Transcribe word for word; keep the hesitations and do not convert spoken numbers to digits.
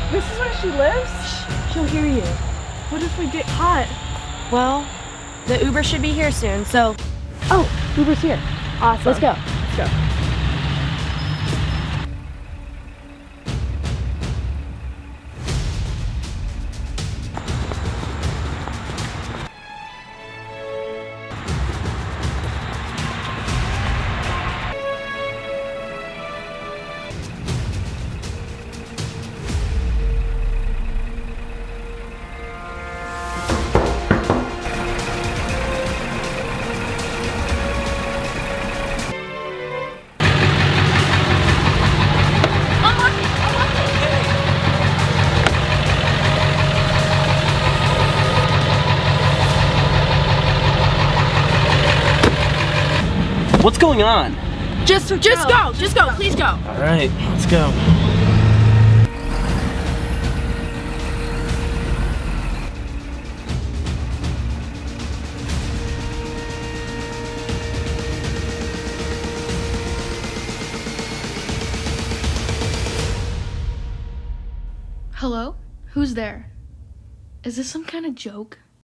This is where she lives? She'll hear you. What if we get caught? Well, the Uber should be here soon, so... Oh, Uber's here. Awesome. Let's go. Let's go. What's going on? Just, just go, just go, please go. All right, let's go. Hello? Who's there? Is this some kind of joke?